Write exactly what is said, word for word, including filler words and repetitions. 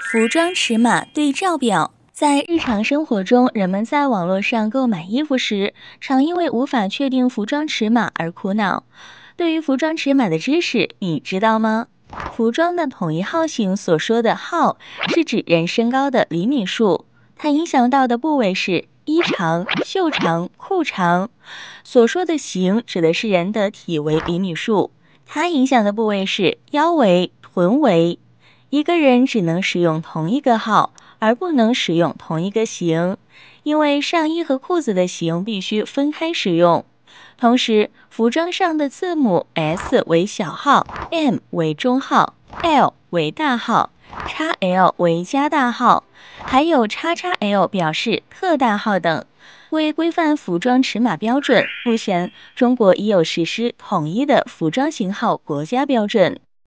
服装尺码对照表。在日常生活中，人们在网络上购买衣服时，常因为无法确定服装尺码而苦恼。对于服装尺码的知识，你知道吗？服装的统一号型所说的号，是指人身高的厘米数，它影响到的部位是衣长、袖长、裤长。所说的型指的是人的体围厘米数，它影响的部位是腰围、臀围。一个人只能使用同一个号，而不能使用同一个型，因为上衣和裤子的型必须分开使用。同时，服装上的字母 S 为小号， M 为中号， L 为大号， X L 为加大号，还有 X X L 表示特大号等。为规范服装尺码标准，目前中国已有实施统一的服装型号国家标准。